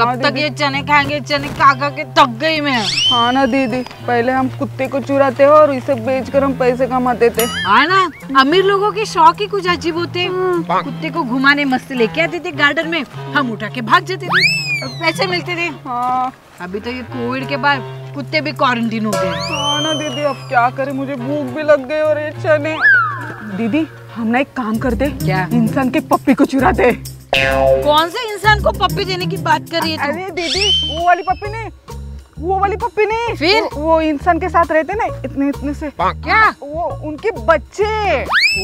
कब तक ये चने खाएंगे? चने खा खा के थक गई मैं। हाँ ना दीदी, पहले हम कुत्ते को चुराते और इसे बेचकर हम पैसे कमाते थे। हाँ ना, अमीर लोगों के शौक ही कुछ अजीब होते हैं। कुत्ते को घुमाने मस्त लेके आते थे गार्डन में, हम उठा के भाग जाते थे और पैसे मिलते थे। हाँ अभी तो ये कोविड के बाद कुत्ते भी क्वारंटीन हो गए। हाँ ना दीदी, अब क्या करें, मुझे भूख भी लग गई और ये चने। दीदी हम ना एक काम करते, क्या? इंसान के पप्पी को चुराते। कौन से इंसान को पप्पी देने की बात कर रही है? अरे दीदी वो वाली पप्पी नहीं, वो वाली पप्पी नहीं। फिर वो इंसान के साथ रहते ना इतने इतने से। क्या? वो उनके बच्चे।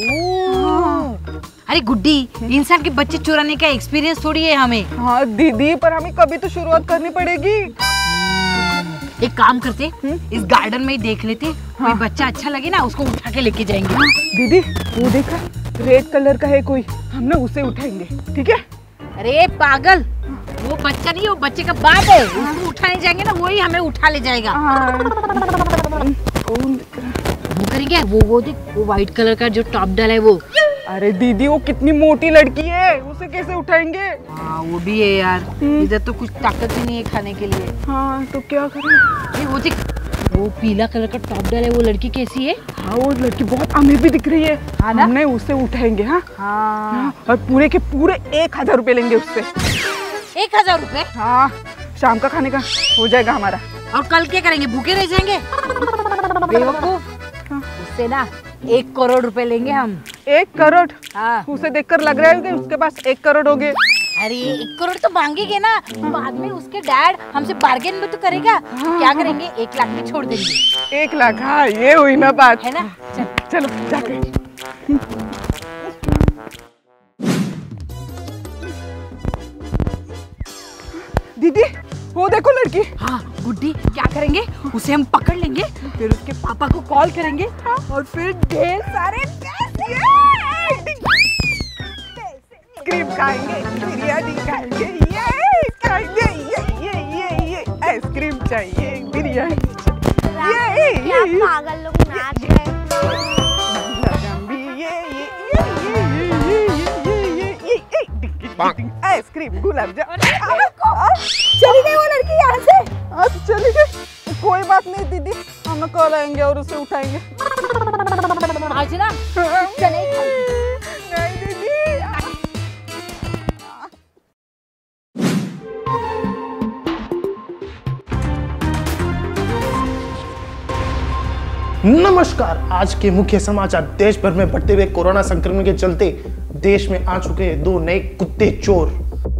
अरे गुड्डी, इंसान के बच्चे चुराने का एक्सपीरियंस थोड़ी है हमें। हाँ दीदी, पर हमें कभी तो शुरुआत करनी पड़ेगी। एक काम करते, इस गार्डन में ही देख लेते। कोई बच्चा अच्छा लगे ना, उसको उठा के लेके जाएंगे। दीदी वो देखा, रेड कलर का है कोई, हम ना उसे उठाएंगे, ठीक है? अरे पागल, वो बच्चा नहीं, वो बच्चे का बाप है। उसको उठाने जाएंगे ना, वही हमें उठा ले जाएगा। वो करेंगे, वो देख, वो व्हाइट कलर का जो टॉप डाला है वो। अरे दीदी वो कितनी मोटी लड़की है, उसे कैसे उठाएंगे? हाँ वो भी है यार, इधर तो कुछ ताकत ही नहीं है खाने के लिए। हाँ तो क्या करें? वो देख, वो पीला कलर का टॉप डाला है, वो लड़की कैसी है? हाँ वो लड़की बहुत अमीर भी दिख रही है। हाँ ना? हमने उसे उठाएंगे। हाँ हाँ, और पूरे के पूरे 1000 रुपए लेंगे उससे। 1000 रुपए? हाँ, शाम का खाने का हो जाएगा हमारा। और कल क्या करेंगे? भूखे रह जाएंगे? बेवकूफ, उससे ना 1 करोड़ रुपए लेंगे हम। 1 करोड़? हाँ। उसे देखकर लग रहा है कि उसके पास 1 करोड़ हो गए। अरे 1 करोड़ तो मांगेंगे ना, बाद में उसके डैड हमसे बार्गेन भी तो करेगा। तो क्या करेंगे, 1 लाख में छोड़ देंगे। 1 लाख? हाँ ये हुई ना बात, है ना? चलो जाके। दीदी वो देखो लड़की। हाँ गुड्डी, क्या करेंगे, उसे हम पकड़ लेंगे, फिर उसके पापा को कॉल करेंगे और फिर ढेर सारे आइसक्रीम खाएंगे, बिरयानी खाएंगे, ये खाएंगे, ये आइसक्रीम चाहिए, बिरयानी चाहिए, क्या पागल लोग नाच रहे हैं। आइसक्रीम, गुलाब जामुन। चली गई वो लड़की यहाँ से। चली गई, कोई बात नहीं दीदी, हम कल आएंगे और उसे उठाएंगे। आज ना चने नहीं दीदी। नमस्कार, आज के मुख्य समाचार। देश भर में बढ़ते हुए कोरोना संक्रमण के चलते देश में आ चुके हैं 2 नए कुत्ते चोर।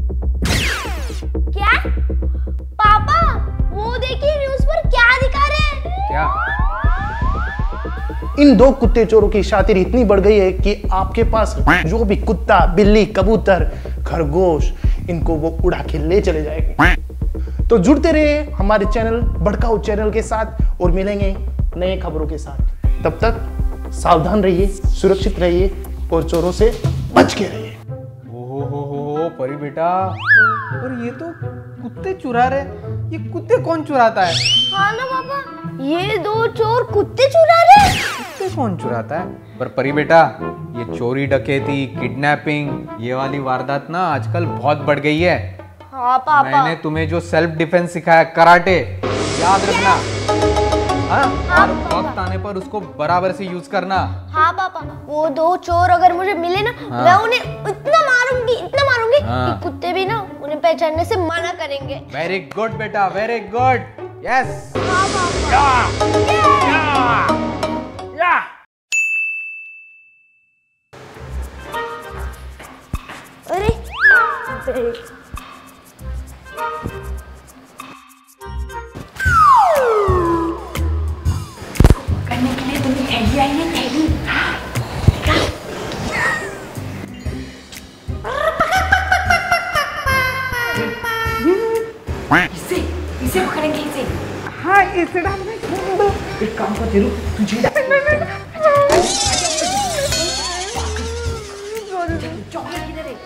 क्या पापा, वो देखिए न्यूज़ पर क्या दिखा रहे हैं। क्या? इन 2 कुत्ते चोरों की शातिर इतनी बढ़ गई है कि आपके पास जो भी कुत्ता, बिल्ली, कबूतर, खरगोश, इनको वो उड़ा के ले चले जाएंगे। तो जुड़ते रहिए हमारे चैनल भड़काऊ चैनल के साथ और मिलेंगे नए खबरों के साथ। तब तक सावधान रहिए, सुरक्षित रहिए और चोरों से बच के रहिए। हो परी बेटा, और ये तो कुत्ते चुरा रहे, ये कुत्ते कौन चुराता है? हाँ ना पापा, ये 2 चोर कुत्ते चुरा रहे। कुत्ते कौन चुराता है? पर परी बेटा, ये चोरी, डकैती, किडनैपिंग, ये वाली वारदात ना आजकल बहुत बढ़ गई है। हाँ पापा, मैंने तुम्हें जो सेल्फ डिफेंस सिखाया, कराटे, याद रखना। हाँ, और वक्त आने पर उसको बराबर से यूज करना। हाँ पापा, वो 2 चोर अगर मुझे मिले ना, मैं उन्हें इतना मारूंगी कि कुत्ते भी ना उन्हें पहचानने से मना करेंगे। वेरी गुड बेटा, वेरी गुड। यस। हाँ पापा। अरे करने के लिए तुम्हें थैली आई है, थैली। इसे पकड़ेंगे, इसे। हाँ इसे डालना। एक काम कर तेरू, तुझे चॉकलेट किधर है?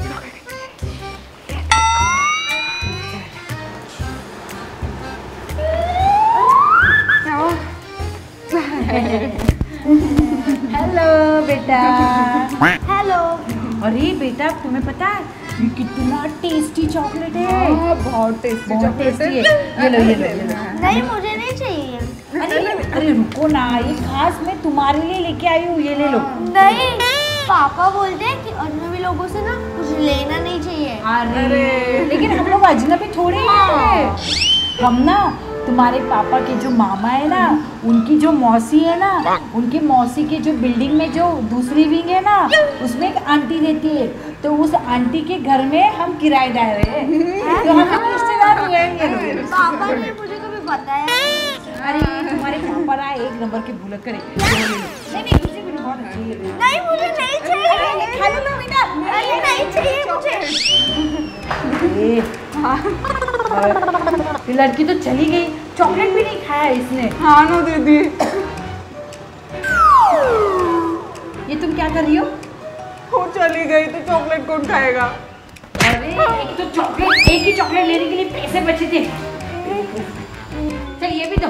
हेलो बेटा। हेलो। अरे बेटा, तुम्हें पता है ये कितना टेस्टी चॉकलेट है। बहुत टेस्टी बहुत चॉकलेट टेस्टी है। है। ये लो ये लो ये लो। नहीं मुझे नहीं चाहिए। अरे रुको ना, ये खास मैं तुम्हारे लिए लेके आई हूँ, ये ले लो। नहीं पापा बोलते हैं कि अजनबी लोगों से ना कुछ लेना नहीं चाहिए। अरे लेकिन हम लोग अजनबी थोड़े ही हैं। हम ना तुम्हारे पापा के जो मामा है ना, उनकी जो मौसी है ना, उनकी मौसी के जो बिल्डिंग में जो दूसरी विंग है ना, उसमें एक आंटी रहती है। तो उस आंटी के घर में हम किराएदार हैं। तो हम लोग रिश्तेदार हुए हैं। पापा ने मुझे कभी बताया। अरे तुम्हारे पापा ना एक नंबर के भूलक करे। नहीं नहीं मुझे भी बहुत अच्छी है। नहीं मुझे नहीं चाहिए। खा लो ना बेटा। अरे नहीं चाहिए मुझे। ये लड़की तो चली गई, चॉकलेट भी नहीं खाया इसने। हाँ ना दीदी। ये तुम क्या कर रही हो? वो चली गई तो चॉकलेट कौन खाएगा? अरे एक तो चॉकलेट, एक ही चॉकलेट लेने के लिए पैसे बचे थे। चल ये भी दो।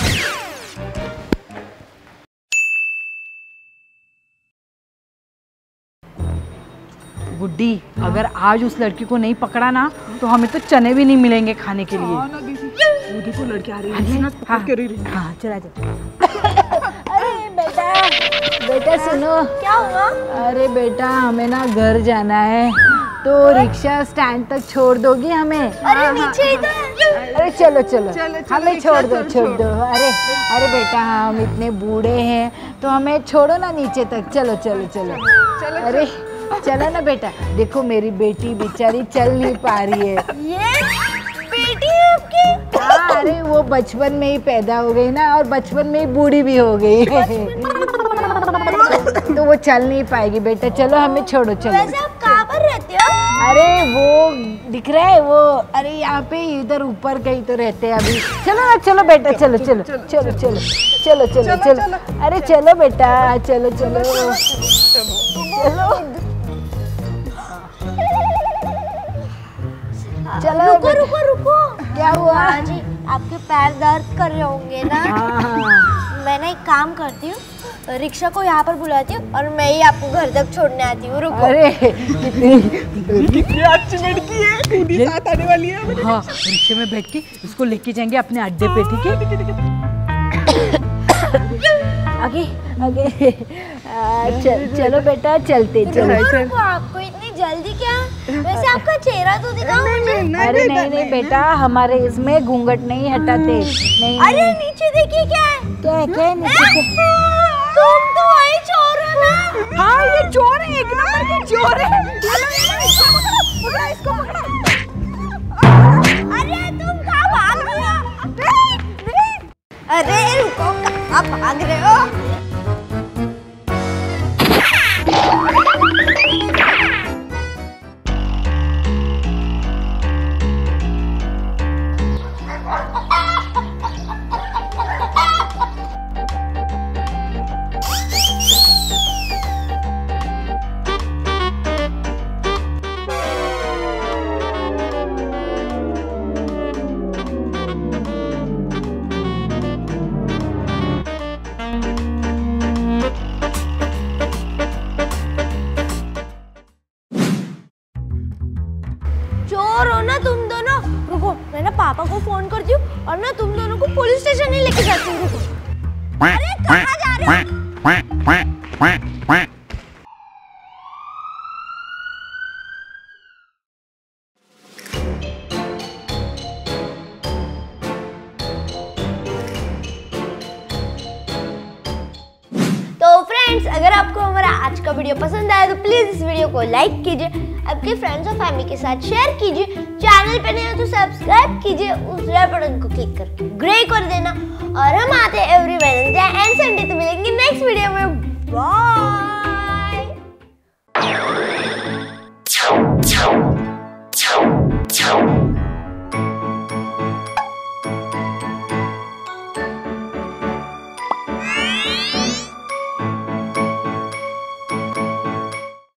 गुड्डी, अगर आज उस लड़की को नहीं पकड़ा ना तो हमें तो चने भी नहीं मिलेंगे खाने के लिए। हाँ ना दीदी। वो देखो लड़की आ रही है। हाँ हाँ चला जा। अरे बेटा सुनो। क्या हुआ? अरे बेटा हमें ना घर जाना है, तो रिक्शा स्टैंड तक छोड़ दोगी हमें? अरे नीचे ही तो है। अरे चलो हमें छोड़ दो। अरे बेटा हम इतने बूढ़े हैं तो हमें छोड़ो ना नीचे तक। चलो। अरे चलो ना बेटा, देखो मेरी बेटी बेचारी चल नहीं पा रही है। ये बेटी है आपकी? हाँ, अरे वो बचपन में ही पैदा हो गई ना, और बचपन में ही बूढ़ी भी हो गई तो वो चल नहीं पाएगी बेटा। चलो हमें छोड़ो। वैसे आप कहाँ पर रहते हो? अरे वो दिख रहा है वो, अरे यहाँ पे इधर ऊपर कहीं तो रहते हैं अभी। चलो ना, चलो बेटा, चलो। अरे चलो बेटा, चलो। चलो रुको। क्या हुआ? हाँ जी, आपके पैर दर्द कर रहे होंगे ना। मैं ना एक काम करती हूँ, रिक्शा को यहाँ पर बुलाती हूँ और मैं ही आपको घर तक छोड़ने आती हूँ। रुको। अरे कितनी अच्छी लड़की है, खुद ही साथ आने वाली है। हाँ, रिक्शे में बैठ के उसको लेके जाएंगे अपने अड्डे पे, ठीक है? आगे चलो बेटा, चलते रुको, आपको इतनी जल्दी क्या? वैसे आपका चेहरा तो दिखाओ मुझे। अरे नहीं बेटा, हमारे इसमें घूंघट नहीं हटाते। नहीं। अरे नीचे देखिए क्या है? क्या है नीचे? तुम तो वही चोर हो ना? हाँ ये चोर है, एक नंबर के चोर है। पकड़ा इसको, पकड़ा। अरे तुम कहाँ भाग रहे हो? अरे रुको, कहाँ भाग रहे हो? चोर हो ना तुम दोनों? रुको, मैं ना पापा को फोन करती हूँ और ना तुम दोनों को पुलिस स्टेशन ही लेके जाती हूँ। रुको। अरे कहाँ जा रहे हो? तो फ्रेंड्स, अगर आपको हमारा आज का वीडियो पसंद आया तो प्लीज इस वीडियो को लाइक कीजिए, आपके फ्रेंड्स और फैमिली के साथ शेयर कीजिए, चैनल पे नए हो तो सब्सक्राइब कीजिए, उस रेड बटन कोक्लिक करके ग्रे कर देना। और हम आते हैं एवरी वेडनेसडे एंड संडे, तो मिलेंगे नेक्स्ट वीडियो में। बाय।